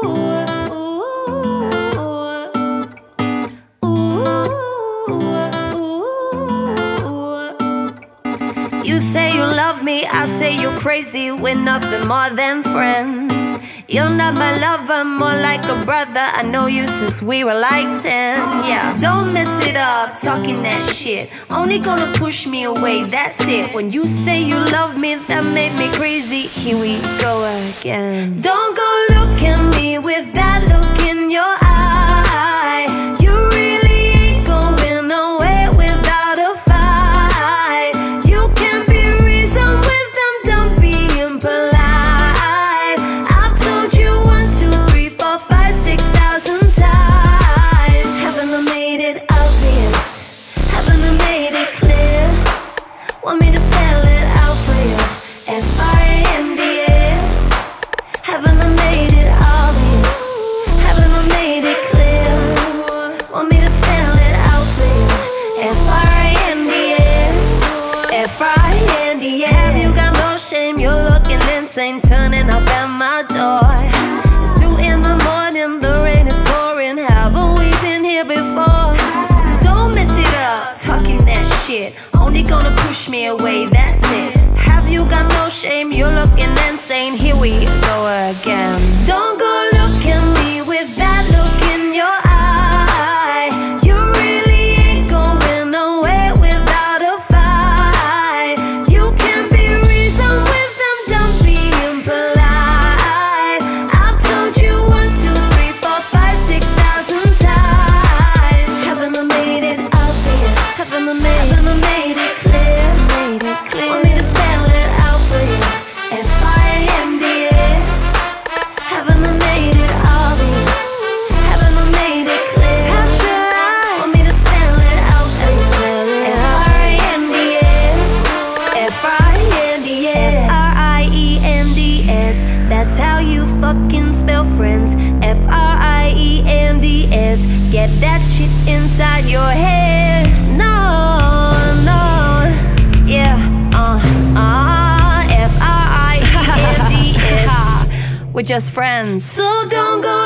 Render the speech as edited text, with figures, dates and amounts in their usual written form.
You say you love me, I say you're crazy. We're nothing more than friends. You're not my lover, more like a brother. I know you since we were like 10. Yeah, don't mess it up, talking that shit. Only gonna push me away, that's it. When you say you love me, that made me crazy. Here we go again. Don't go look at me with that look in your eye. You really ain't going nowhere without a fight. You can be reasoned with them, don't be impolite. I've told you 1, 2, 3, 4, 5, 6,000 times. Haven't I made it obvious? Haven't I made it clear? Want me to spell it out for you? F-R-A-N-D-S. Haven't I made it obvious? Haven't I made it clear? Want me to spell it out for you? F-R-A-N-D-S. F-R-A-N-D-S. Have you got no shame? You're looking insane, turning up at my door. It's 2 in the morning, the rain is pouring. Haven't we been here before? Don't mess it up, talking that shit. Only gonna push me away, that's it. Have you got no shame? You're looking insane. Here we go again. Don't go look at me with that look in your eye. You really ain't going nowhere without a fight. You can be reasoned with them, don't be impolite. I've told you 1, 2, 3, 4, 5, 6,000 times. Haven't I made it obvious? Haven't I made it clear? Want me to spell it out for you? F-R-A-N-D-S. Haven't I made it obvious? Haven't I made it clear? How should I? Want me to spell it out for you? F-R-A-N-D-S. F-R-A-N-D-S. F-R-I-E-N-D-S. That's how you fucking spell friends. F-R-I-E-N-D-S. Get that shit inside your head. No, no, yeah, F-R-I-E-N-D-S. We're just friends. So don't go